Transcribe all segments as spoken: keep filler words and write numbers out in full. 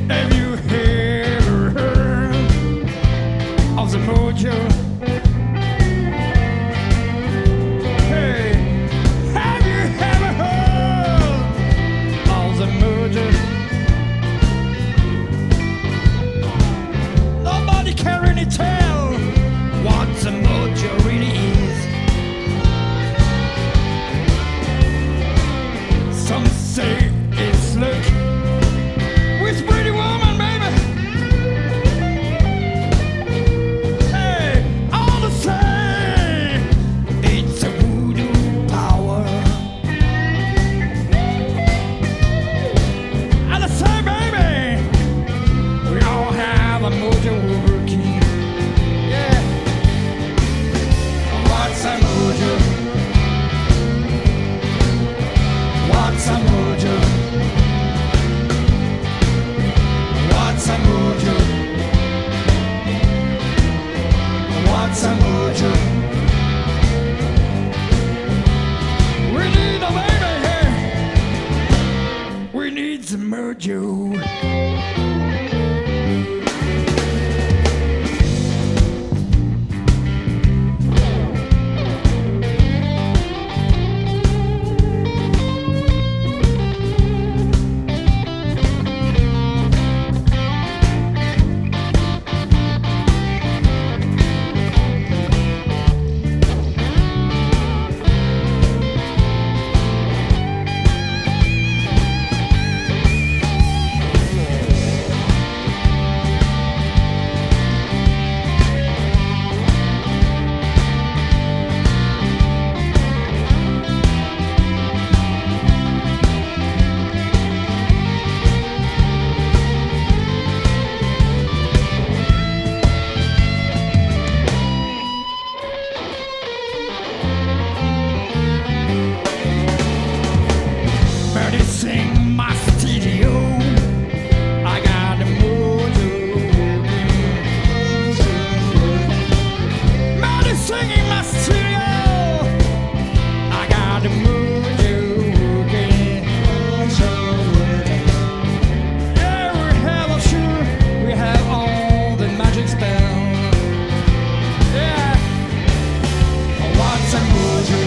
Have you ever heard of the mojo? Hey, have you ever heard of the mojo? Nobody can really tell what the mojo really is. Some say it's luck with pretty woman, baby. Hey, all the same, it's a voodoo power. And the same, baby, we all have a mojo working. Yeah. What's a mojo? What's a mojo? What's a mojo? What's a mojo? We need a baby here. We need some mojo. Sing my studio. I got a mojo. Money singing my studio. I got a mojo. Yeah, we have a sure. We have all the magic spell. Yeah. What's a mojo?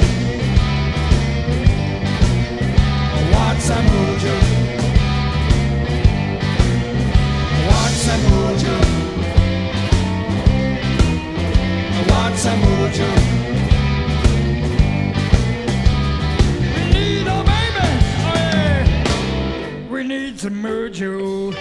What's a mojo? What's a mojo? What's a mojo? We need a baby, oh yeah. We need some mojo.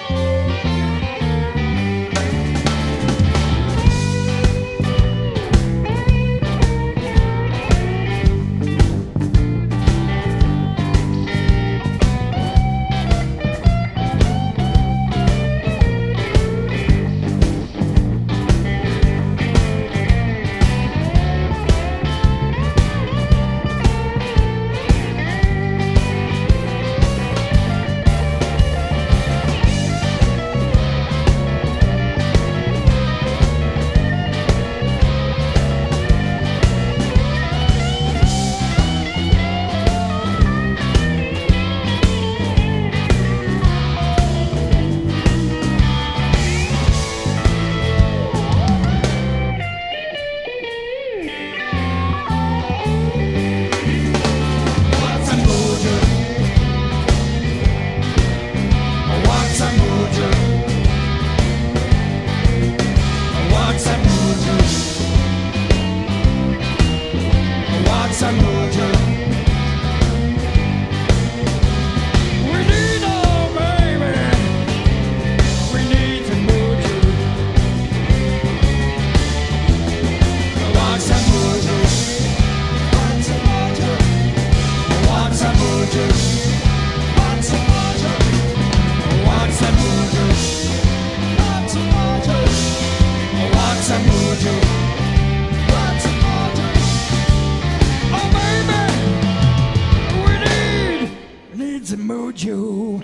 mojo.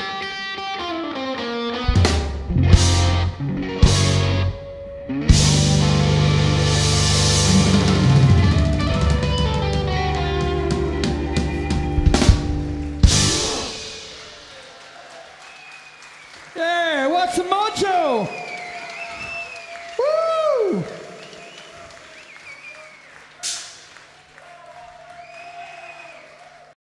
Yeah, what's Mojo.